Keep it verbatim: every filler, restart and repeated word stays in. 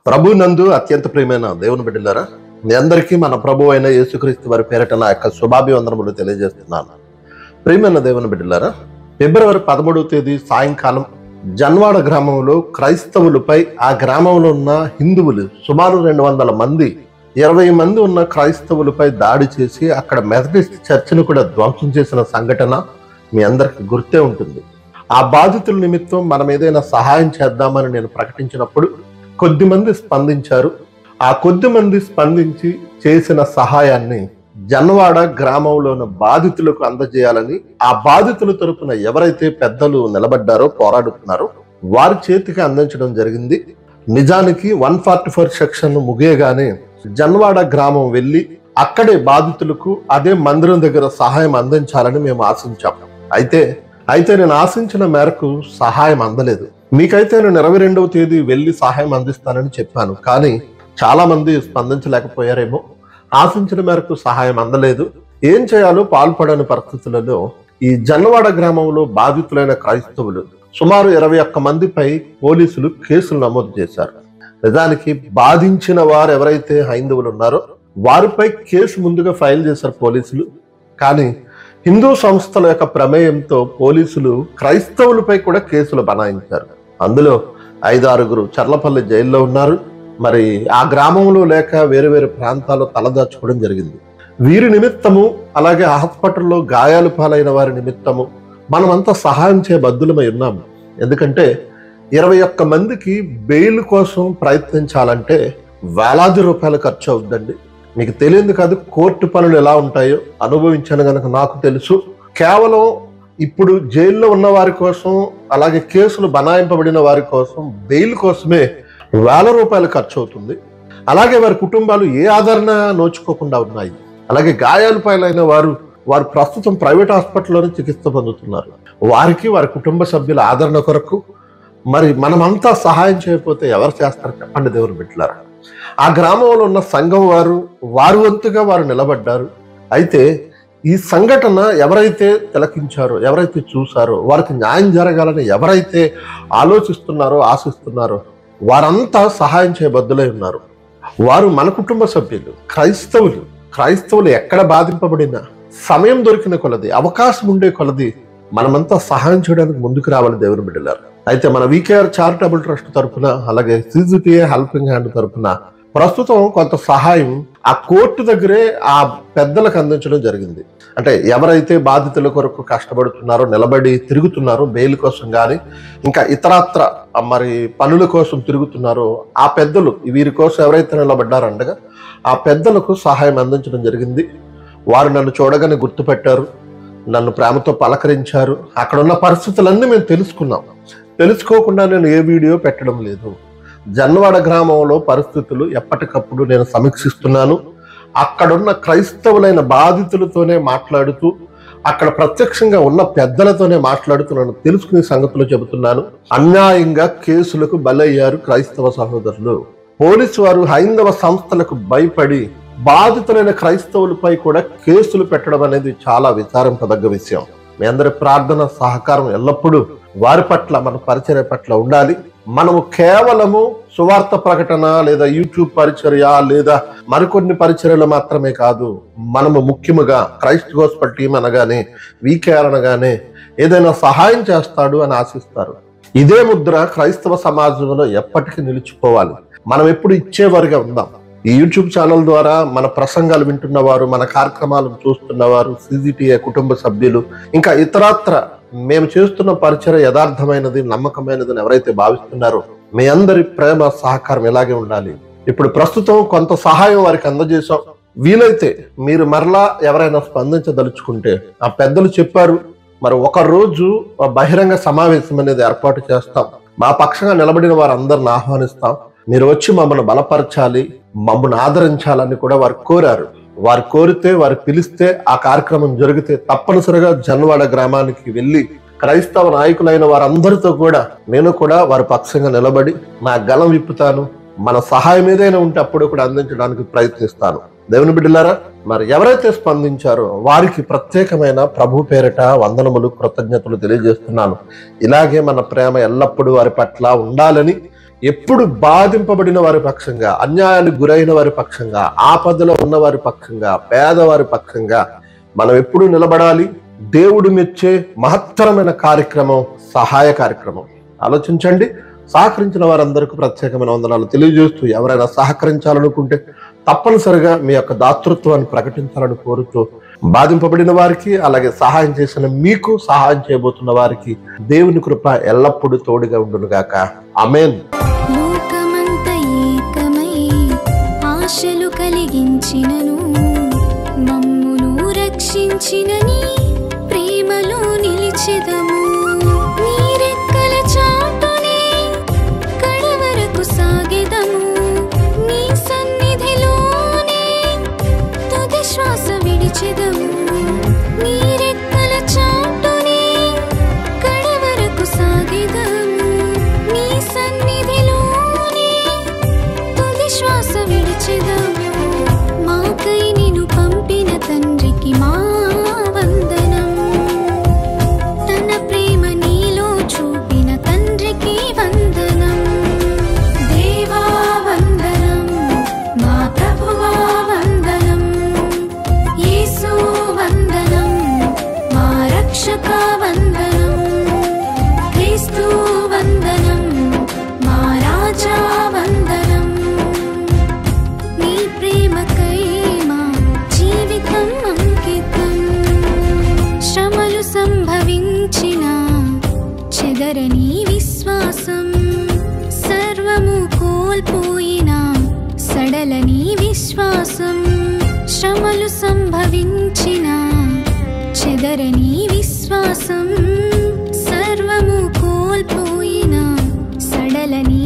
ప్రభు నందు అత్యంత ప్రియమైన దేవుని బిడ్డలారా, మీ అందరికీ మన ప్రభు అయిన యేసుక్రీస్తు వారి పేరిట నా యొక్క శుభాభివందనములు తెలియజేస్తున్నాను. ప్రియమైన దేవుని బిడ్డలారా, ఫిబ్రవరి పదమూడవ తేదీ సాయంకాలం జన్వాడ గ్రామంలో క్రైస్తవులపై, ఆ గ్రామంలో ఉన్న హిందువులు సుమారు రెండు వందల మంది ఇరవై మంది ఉన్న క్రైస్తవులపై దాడి చేసి అక్కడ మెథడిస్ట్ చర్చిని కూడా ధ్వంసం చేసిన సంఘటన మీ అందరికి గుర్తే ఉంటుంది. ఆ బాధితుల నిమిత్తం మనం ఏదైనా సహాయం చేద్దామని నేను ప్రకటించినప్పుడు కొద్ది మంది స్పందించారు. ఆ కొద్ది మంది స్పందించి చేసిన సహాయాన్ని జన్వాడ గ్రామంలోని బాధితులకు అందజేయాలని, ఆ బాధితుల తరపున ఎవరైతే పెద్దలు నిలబడ్డారో, పోరాడుతున్నారో వారి చేతికి అందించడం జరిగింది. నిజానికి వన్ ఫార్టీ ఫోర్ సెక్షన్ ముగియగానే జన్వాడ గ్రామం వెళ్ళి అక్కడే బాధితులకు అదే మందిరం దగ్గర సహాయం అందించాలని మేము ఆశించాం. అయితే అయితే నేను ఆశించిన మేరకు సహాయం అందలేదు. మీకైతే నేను ఇరవై రెండవ తేదీ వెళ్ళి సహాయం అందిస్తానని చెప్పాను, కానీ చాలా మంది స్పందించలేకపోయారేమో. ఆశించిన మేరకు సహాయం అందలేదు. ఏం చేయాలో పాల్పడని పరిస్థితులలో ఈ జన్వాడ గ్రామంలో బాధితులైన క్రైస్తవులు సుమారు ఇరవై ఒక్క మందిపై పోలీసులు కేసులు నమోదు చేశారు. నిజానికి బాధించిన వారు ఎవరైతే హైందవులు ఉన్నారో వారిపై కేసు ముందుగా ఫైల్ చేశారు పోలీసులు. కానీ హిందూ సంస్థల యొక్క ప్రమేయంతో పోలీసులు క్రైస్తవులపై కూడా కేసులు బనాయించారు. అందులో ఐదు ఆరుగురు చర్లపల్లి జైల్లో ఉన్నారు. మరి ఆ గ్రామంలో లేక వేరు వేరు ప్రాంతాల్లో తలదాచుకోవడం జరిగింది. వీరి నిమిత్తము, అలాగే హాస్పిటల్లో గాయాలు పాలైన వారి నిమిత్తము మనమంతా సహాయం చేయబద్దులమై ఉన్నాము. ఎందుకంటే ఇరవై ఒక్క మందికి బెయిల్ కోసం ప్రయత్నించాలంటే వేలాది రూపాయలు ఖర్చు అవుతుందండి. మీకు తెలియదు కాదు, కోర్టు పనులు ఎలా ఉంటాయో అనుభవించాను కనుక నాకు తెలుసు. కేవలం ఇప్పుడు జైల్లో ఉన్న వారి కోసం, అలాగే కేసులు బనాయింపబడిన వారి కోసం, బెయిల్ కోసమే వేల రూపాయలు ఖర్చు అవుతుంది. అలాగే వారి కుటుంబాలు ఏ ఆదరణ నోచుకోకుండా ఉన్నాయి. అలాగే గాయాలు పాలైన వారు వారు ప్రస్తుతం ప్రైవేట్ హాస్పిటల్లోనే చికిత్స పొందుతున్నారు. వారికి, వారి కుటుంబ సభ్యుల ఆదరణ కొరకు మరి మనమంతా సహాయం చేయకపోతే ఎవరు చేస్తారు చెప్పండి దేవుని బిడ్డలారా. ఆ గ్రామంలో ఉన్న సంఘం వారు వారి వంతుగా వారు నిలబడ్డారు. అయితే ఈ సంఘటన ఎవరైతే తిలకించారో, ఎవరైతే చూసారో, వారికి న్యాయం జరగాలని ఎవరైతే ఆలోచిస్తున్నారో, ఆశిస్తున్నారో వారంతా సహాయం చేయబద్దులై ఉన్నారు. వారు మన కుటుంబ సభ్యులు, క్రైస్తవులు. క్రైస్తవులు ఎక్కడ బాధింపబడినా సమయం దొరికిన కొలది, అవకాశం ఉండే కొలది మనమంతా సహాయం చేయడానికి ముందుకు రావాలి దేవుని బిడ్డలారు. అయితే మన వీకేఆర్ చారిటబుల్ ట్రస్ట్ తరఫున, అలాగే సిజిటిఏ హెల్పింగ్ హ్యాండ్ తరఫున ప్రస్తుతం కొంత సహాయం ఆ కోర్టు దగ్గరే ఆ పెద్దలకు అందించడం జరిగింది. అంటే ఎవరైతే బాధితుల కొరకు కష్టపడుతున్నారో, నిలబడి తిరుగుతున్నారో, బెయిల్ కోసం కానీ ఇంకా ఇతరత్ర మరి పనుల కోసం తిరుగుతున్నారో ఆ పెద్దలు, వీరి కోసం ఎవరైతే నిలబడ్డారండగా ఆ పెద్దలకు సహాయం అందించడం జరిగింది. వారు నన్ను చూడగానే గుర్తుపెట్టారు, నన్ను ప్రేమతో పలకరించారు. అక్కడ ఉన్న పరిస్థితులన్నీ మేము తెలుసుకున్నాం. తెలుసుకోకుండా నేను ఏ వీడియో పెట్టడం లేదు. జన్వాడ గ్రామంలో పరిస్థితులు ఎప్పటికప్పుడు నేను సమీక్షిస్తున్నాను. అక్కడున్న క్రైస్తవులైన బాధితులతోనే మాట్లాడుతూ, అక్కడ ప్రత్యక్షంగా ఉన్న పెద్దలతోనే మాట్లాడుతున్నాను. తెలుసుకునే సంగతులు చెబుతున్నాను. అన్యాయంగా కేసులకు బలయ్యారు క్రైస్తవ సహోదరులు. పోలీసు వారు హైందవ సంస్థలకు భయపడి బాధితులైన క్రైస్తవులపై కూడా కేసులు పెట్టడం అనేది చాలా విచారింపదగ్గ విషయం. మీ అందరి ప్రార్థన, సహకారం ఎల్లప్పుడూ వారి పట్ల, మన పరిచర్య పట్ల ఉండాలి. మనము కేవలము సువార్త ప్రకటన లేదా యూట్యూబ్ పరిచర్య లేదా మరికొన్ని పరిచర్యలు మాత్రమే కాదు, మనము ముఖ్యముగా క్రైస్ట్ గోస్పెల్ టీం అనగానే, వీకేఆర్ అనగానే ఏదైనా సహాయం చేస్తాడు అని ఆశిస్తారు. ఇదే ముద్ర క్రైస్తవ సమాజంలో ఎప్పటికీ నిలిచిపోవాలి. మనం ఎప్పుడు ఇచ్చేవారుగా ఉందాం. ఈ యూట్యూబ్ ఛానల్ ద్వారా మన ప్రసంగాలు వింటున్నవారు, మన కార్యక్రమాలను చూస్తున్నవారు, సిజిటిఏ కుటుంబ సభ్యులు, ఇంకా ఇతరత్ర మేము చేస్తున్న పరిచయం యథార్థమైనది, నమ్మకమైనదని ఎవరైతే భావిస్తున్నారో మీ అందరి ప్రేమ, సహకారం ఇలాగే ఉండాలి. ఇప్పుడు ప్రస్తుతం కొంత సహాయం వారికి అందజేశాం. వీలైతే మీరు మరలా ఎవరైనా స్పందించదలుచుకుంటే, ఆ పెద్దలు చెప్పారు, మరి ఒక రోజు బహిరంగ సమావేశం అనేది ఏర్పాటు చేస్తాం. మా పక్షంగా నిలబడిన వారు అందరిని ఆహ్వానిస్తాం. మీరు వచ్చి మమ్మల్ని బలపరచాలి, మమ్మల్ని ఆదరించాలని కూడా వారు కోరారు. వారు కోరితే, వారు పిలిస్తే, ఆ కార్యక్రమం జరిగితే తప్పనిసరిగా జన్వాడ గ్రామానికి వెళ్ళి క్రైస్తవ నాయకులైన వారందరితో కూడా నేను కూడా వారి పక్షంగా నిలబడి నా గలం విప్పుతాను. మన సహాయం ఏదైనా ఉంటే అప్పుడు కూడా అందించడానికి ప్రయత్నిస్తాను. దేవుని బిడ్డలారా, మరి ఎవరైతే స్పందించారో వారికి ప్రత్యేకమైన ప్రభు పేరిట వందనములు, కృతజ్ఞతలు తెలియజేస్తున్నాను. ఇలాగే మన ప్రేమ ఎల్లప్పుడూ వారి పట్ల ఉండాలని, ఎప్పుడు బాధింపబడిన వారి పక్షంగా, అన్యాయానికి గురైన వారి పక్షంగా, ఆపదలో ఉన్న వారి పక్షంగా, పేదవారి పక్షంగా మనం ఎప్పుడు నిలబడాలి. దేవుడు మెచ్చే మహత్తరమైన కార్యక్రమం సహాయ కార్యక్రమం. ఆలోచించండి. సహకరించిన వారందరికీ ప్రత్యేకమైన వందనాలు తెలియజేస్తూ, ఎవరైనా సహకరించాలనుకుంటే తప్పనిసరిగా మీ యొక్క దాతృత్వాన్ని ప్రకటించాలని కోరుతూ, బాధింపబడిన వారికి, అలాగే సహాయం చేసిన మీకు, సహాయం చేయబోతున్న వారికి దేవుని కృప ఎల్లప్పుడూ తోడుగా ఉండును గాక. ఆమేన్. లోకమంత ఏకమై ఆశలు కలిగించినను, మమ్మును రక్షించినని ప్రేమలో నిలిచెదము. నీరెక్కల చాటునే కడవరకు సాగెదము. నీ సన్నిధిలోనే తుది శ్వాస విడిచెదము. నీరెక్కల చాటునే కడవరకు సాగెదము. నీ సన్నిధిలోనే తుది శ్వాస విడిచెదము. మాకై నిన్ను పంపిన తండ్రికి మా వందనం. తన ప్రేమ నీలో చూపిన తండ్రికి వందనం. దేవా వందనం, మా ప్రభువా వందనం. యేసు వందనం, మా రక్షక వందనం. క్రీస్తు వందనం, మా రాజా వందనం. నీ ప్రేమకై మా జీవితం అంకితం. శ్రమలు సంభవించిన చెదరని విశ్వాసం, సర్వము కోల్పోయిన సడలని విశ్వాసం. శ్రమలు సంభవించిన చెదరని విశ్వాసం, సర్వము కోల్పోయిన సడలని